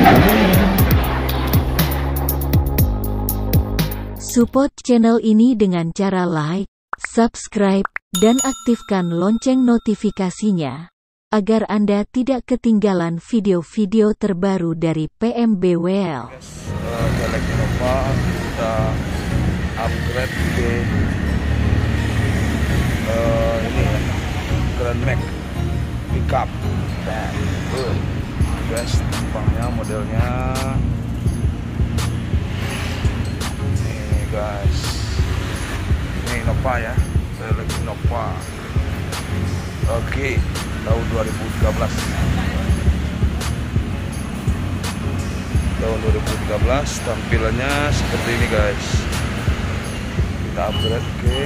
Support channel ini dengan cara like, subscribe, dan aktifkan lonceng notifikasinya, agar Anda tidak ketinggalan video-video terbaru dari PMBWL. Velg Innova kita upgrade ke ini ya, Grand Max pickup. Dan guys, tampangnya modelnya ini guys, ini Innova ya, Velg Innova. Oke, tahun 2013. Tahun 2013 tampilannya seperti ini guys. Kita upgrade ke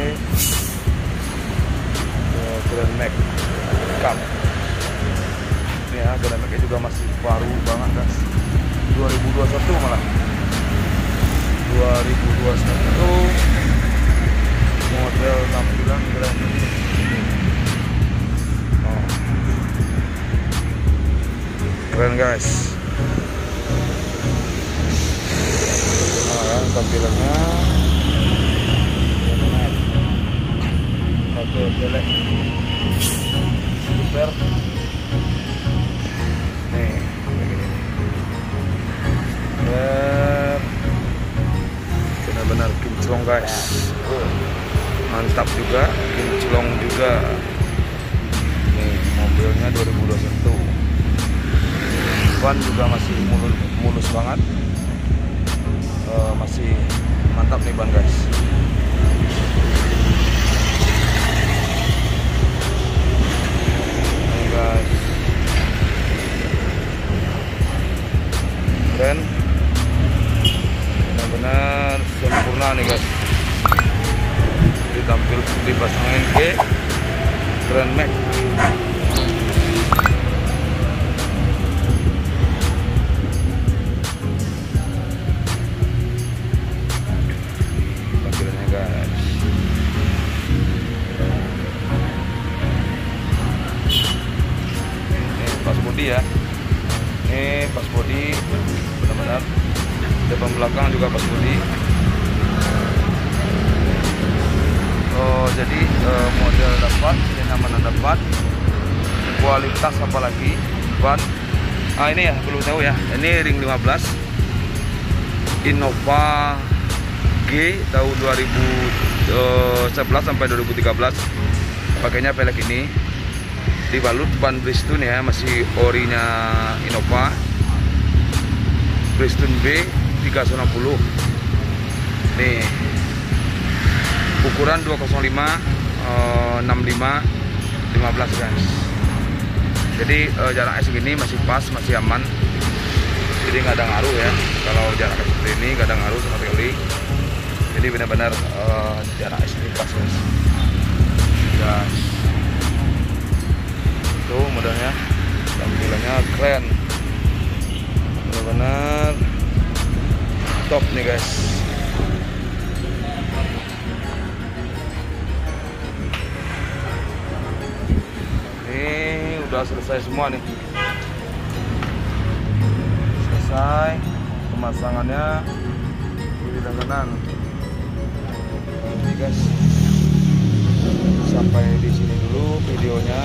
Grand Max Cup. Ini ya, Grand Max juga masih baru banget guys. 2021 malah. 2021 model tampilan Grand Max. Oh. Keren guys. Tampilannya oke, jelek super nih begini, benar-benar kinclong guys, mantap juga, kinclong juga. Nih mobilnya 2021, ban juga masih mulus banget. Masih mantap nih ban guys. Ini guys, keren, benar-benar sempurna nih guys. Dipasangin ke Grand Max. Ya, ini pas bodi, benar-benar depan belakang juga pas bodi. Jadi model dapat, kenyamanan dapat, kualitas apalagi ban. Ini ya perlu tahu ya, ini ring 15 Innova G tahun 2011 sampai 2013 pakainya velg ini. Dibalut ban Bristol ya, masih orinya Innova, Bristol B 390. Nih ukuran 205 65 15 guys. Jadi jaraknya segini masih pas, masih aman. Jadi nggak ada ngaruh ya, kalau jaraknya seperti ini nggak ada ngaruh sama sekali. Jadi benar-benar jaraknya segini pas guys. Tuh modelnya, tampilannya keren, benar-benar top nih guys. Ini udah selesai semua nih, selesai pemasangannya kiri dan kanan. Ini guys, sampai di sini dulu videonya.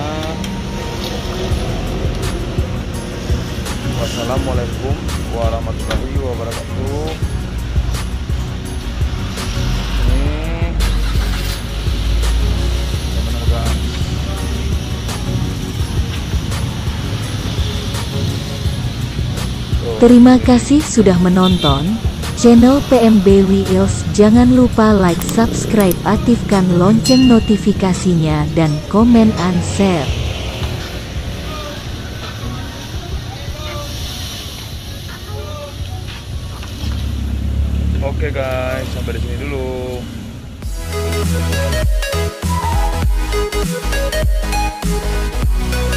Wassalamualaikum warahmatullahi wabarakatuh. Ini terima kasih sudah menonton channel PMB Wheels. Jangan lupa like, subscribe, aktifkan lonceng notifikasinya, dan komen and share. Oke guys, sampai di sini dulu.